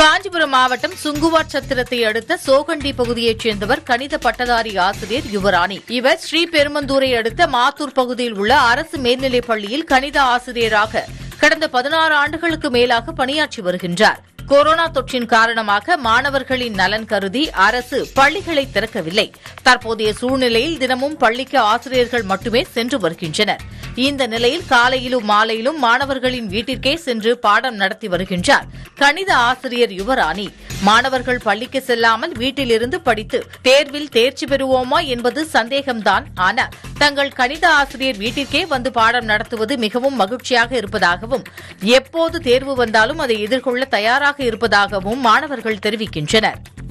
காஞ்சிபுரம் மாவட்டம் சுங்குவார் சத்திரத்தை அடுத்த சோகண்டி பகுதியைச் சேர்ந்தவர் கணித பட்டதாரி ஆசிரியர் யுவராணி. இவர் ஸ்ரீபெரும்பந்தூரை அடுத்த மாத்தூர் பகுதியில் உள்ள அரசு மேல்நிலைப் பள்ளியில் கணித ஆசிரியராக கடந்த 16 ஆண்டுகளுக்கு மேலாக பணியாற்றி வருகின்றார். கொரோனா தொற்றின் காரணமாக மாணவர்களின் நலன் கருதி அரசு பள்ளிகளை திறக்கவில்லை. தற்போதைய சூழ்நிலையில் தினமும் பள்ளிக்கு ஆசிரியர்கள் மட்டுமே சென்று வருகின்றனர். இந்த நிலையில் காலையிலும் மாலையிலும் மாணவர்களின் வீட்டிற்கே சென்று பாடம் நடத்தி வருகின்றார் கணித ஆசிரியர் யுவராணி. மாணவர்கள் பள்ளிக்கு செல்லாமல் வீட்டிலிருந்து படித்து தேர்வில் தேர்ச்சி பெறுவோமா என்பது சந்தேகம்தான். ஆனால் தங்கள் கணித ஆசிரியர் வீட்டிற்கே வந்து பாடம் நடத்துவது மிகவும் மகிழ்ச்சியாக இருப்பதாகவும், எப்போது தேர்வு வந்தாலும் அதை எதிர்கொள்ள தயாராக இருப்பதாகவும் மாணவர்கள் தெரிவிக்கின்றனர்.